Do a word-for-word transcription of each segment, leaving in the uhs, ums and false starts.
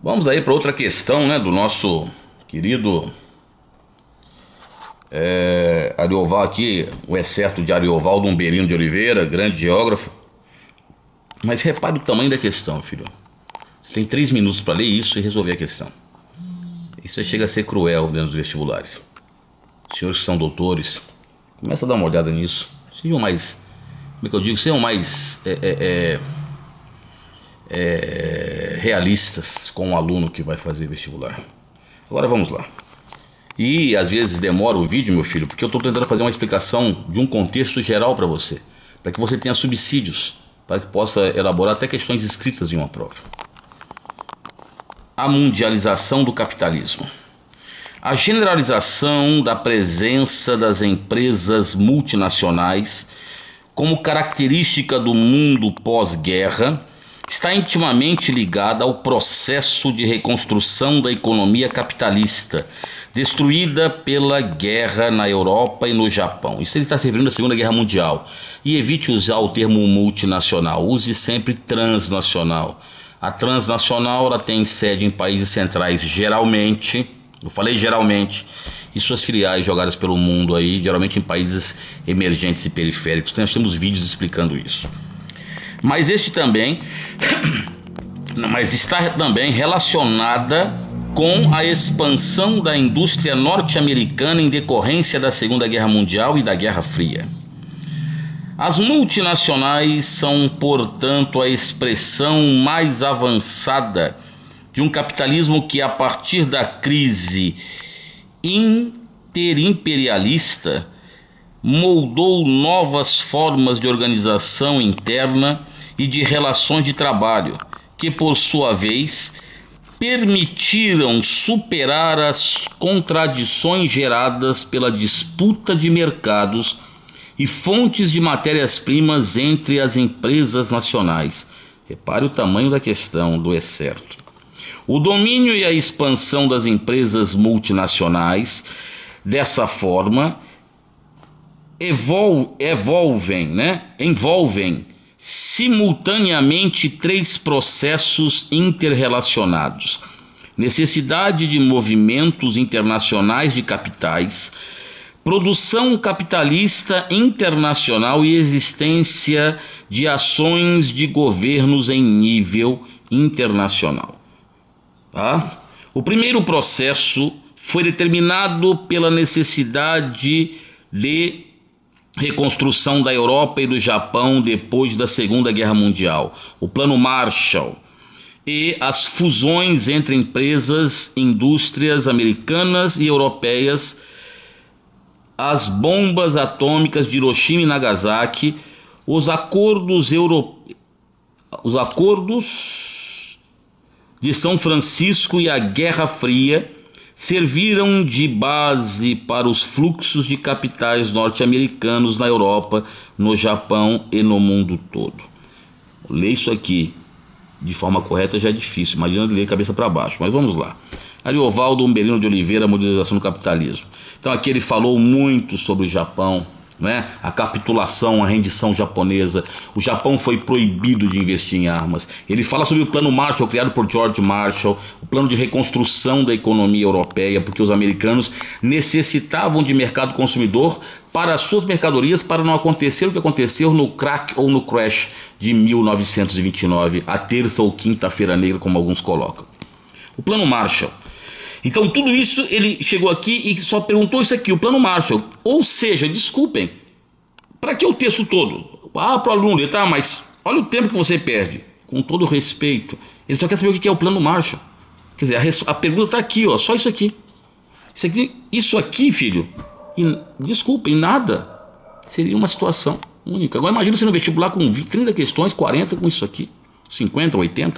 Vamos aí para outra questão, né, do nosso querido é, Arioval aqui, o excerto de Ariovaldo Umberino de Oliveira, grande geógrafo. Mas repare o tamanho da questão, filho. Você tem três minutos para ler isso e resolver a questão. Isso aí chega a ser cruel dentro dos vestibulares. Os senhores que são doutores, começa a dar uma olhada nisso. Sejam mais, como é que eu digo, sejam mais é, é, é, realistas com o aluno que vai fazer vestibular. Agora vamos lá. E às vezes demora o vídeo, meu filho, porque eu estou tentando fazer uma explicação de um contexto geral para você, para que você tenha subsídios, para que possa elaborar até questões escritas em uma prova. A mundialização do capitalismo. A generalização da presença das empresas multinacionais como característica do mundo pós-guerra está intimamente ligada ao processo de reconstrução da economia capitalista, destruída pela guerra na Europa e no Japão. Isso ele está se referindo à Segunda Guerra Mundial. E evite usar o termo multinacional, use sempre transnacional. A transnacional ela tem sede em países centrais, geralmente, eu falei geralmente, e suas filiais jogadas pelo mundo aí, geralmente em países emergentes e periféricos. Nós temos vídeos explicando isso. Mas este também, mas está também relacionada com a expansão da indústria norte-americana em decorrência da Segunda Guerra Mundial e da Guerra Fria. As multinacionais são, portanto, a expressão mais avançada de um capitalismo que, a partir da crise interimperialista, moldou novas formas de organização interna e de relações de trabalho, que, por sua vez, permitiram superar as contradições geradas pela disputa de mercados e fontes de matérias-primas entre as empresas nacionais. Repare o tamanho da questão do excerto. O domínio e a expansão das empresas multinacionais, dessa forma, evol evolvem, né? envolvem simultaneamente três processos interrelacionados: necessidade de movimentos internacionais de capitais, produção capitalista internacional e existência de ações de governos em nível internacional. Tá? O primeiro processo foi determinado pela necessidade de reconstrução da Europa e do Japão depois da Segunda Guerra Mundial, o Plano Marshall, e as fusões entre empresas, indústrias americanas e europeias, as bombas atômicas de Hiroshima e Nagasaki, os acordos euro... os acordos de São Francisco e a Guerra Fria serviram de base para os fluxos de capitais norte-americanos na Europa, no Japão e no mundo todo. Ler isso aqui de forma correta já é difícil, imagina ler cabeça para baixo, mas vamos lá. Ariovaldo Umberino de Oliveira, Modernização do Capitalismo. Então aqui ele falou muito sobre o Japão, né? A capitulação, a rendição japonesa. O Japão foi proibido de investir em armas. Ele fala sobre o Plano Marshall, criado por George Marshall, o plano de reconstrução da economia europeia, porque os americanos necessitavam de mercado consumidor para as suas mercadorias, para não acontecer o que aconteceu no crack ou no crash de mil novecentos e vinte e nove, a terça ou quinta-feira negra, como alguns colocam. O Plano Marshall. Então tudo isso ele chegou aqui e só perguntou isso aqui, o Plano Marshall. Ou seja, desculpem, para que o texto todo? Ah, para o aluno, ele tá, mas olha o tempo que você perde. Com todo respeito, ele só quer saber o que é o Plano Marshall. Quer dizer, a, a pergunta está aqui, ó, só isso aqui. Isso aqui, isso aqui, filho, e, desculpem, nada seria uma situação única. Agora imagina você no vestibular com trinta questões, quarenta com isso aqui, cinquenta, oitenta.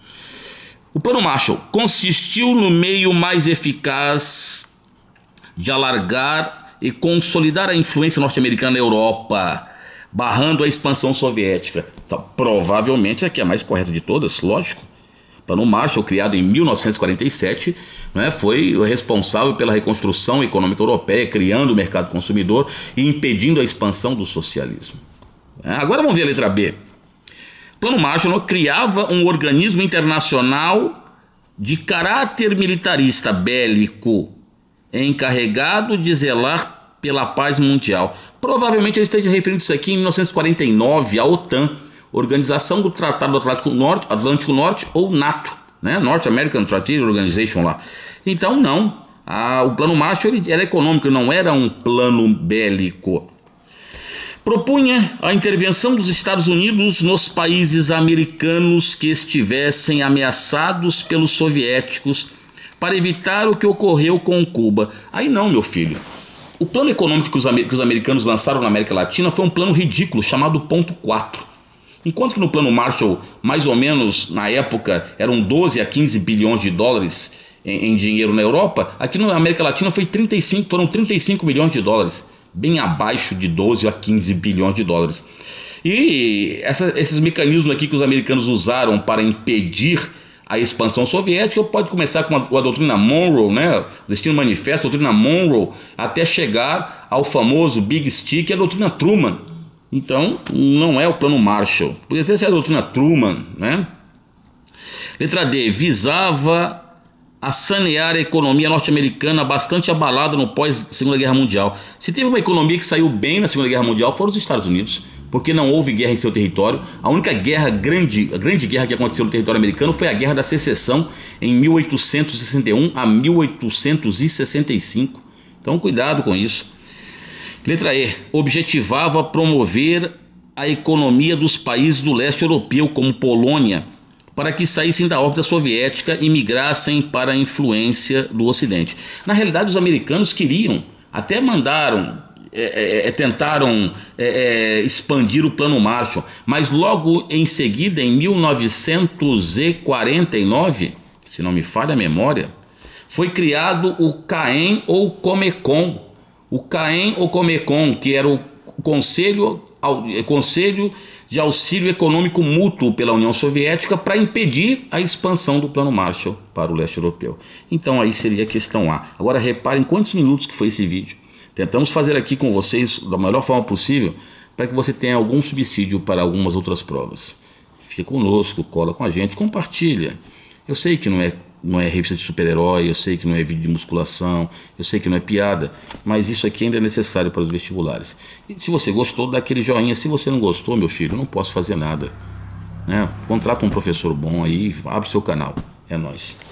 O Plano Marshall consistiu no meio mais eficaz de alargar e consolidar a influência norte-americana na Europa, barrando a expansão soviética. Então, provavelmente aqui é a mais correta de todas, lógico. O Plano Marshall, criado em mil novecentos e quarenta e sete, né, foi o responsável pela reconstrução econômica europeia, criando o mercado consumidor e impedindo a expansão do socialismo. Agora vamos ver a letra B. O Plano Marshall criava um organismo internacional de caráter militarista bélico, encarregado de zelar pela paz mundial. Provavelmente ele esteja referindo isso aqui em mil novecentos e quarenta e nove, a OTAN, Organização do Tratado do Atlântico Norte, Atlântico Norte ou NATO, né? North American Treaty Organization lá. Então não, a, o plano Marshall ele era econômico, não era um plano bélico. Propunha a intervenção dos Estados Unidos nos países americanos que estivessem ameaçados pelos soviéticos para evitar o que ocorreu com Cuba. Aí não, meu filho. O plano econômico que os, que os americanos lançaram na América Latina foi um plano ridículo, chamado ponto quatro. Enquanto que no plano Marshall, mais ou menos na época, eram doze a quinze bilhões de dólares em, em dinheiro na Europa, aqui na América Latina foi trinta e cinco, foram trinta e cinco milhões de dólares. Bem abaixo de doze a quinze bilhões de dólares. E essa, esses mecanismos aqui que os americanos usaram para impedir a expansão soviética, pode começar com a, a doutrina Monroe, né? O Destino Manifesto, a doutrina Monroe, até chegar ao famoso Big Stick e a doutrina Truman. Então, não é o plano Marshall. Podia ter sido a doutrina Truman, né? Letra D. Visava a sanear a economia norte-americana bastante abalada no pós-Segunda Guerra Mundial. Se teve uma economia que saiu bem na Segunda Guerra Mundial, foram os Estados Unidos, porque não houve guerra em seu território. A única guerra grande, a grande guerra que aconteceu no território americano foi a Guerra da Secessão em mil oitocentos e sessenta e um a mil oitocentos e sessenta e cinco. Então cuidado com isso. Letra E. Objetivava promover a economia dos países do leste europeu, como Polônia, para que saíssem da órbita soviética e migrassem para a influência do Ocidente. Na realidade, os americanos queriam, até mandaram, é, é, tentaram é, é, expandir o plano Marshall, mas logo em seguida, em mil novecentos e quarenta e nove, se não me falha a memória, foi criado o CAEM ou Comecon. O CAEM ou Comecon, que era o Conselho, Conselho de Auxílio Econômico Mútuo pela União Soviética, para impedir a expansão do plano Marshall para o leste europeu. Então aí seria a questão A. Agora reparem quantos minutos que foi esse vídeo. Tentamos fazer aqui com vocês da melhor forma possível para que você tenha algum subsídio para algumas outras provas. Fique conosco, cola com a gente, compartilha. Eu sei que não é Não é revista de super-herói, eu sei que não é vídeo de musculação, eu sei que não é piada, mas isso aqui ainda é necessário para os vestibulares. E se você gostou, dá aquele joinha. Se você não gostou, meu filho, eu não posso fazer nada, né? Contrata um professor bom aí, abre seu canal. É nóis.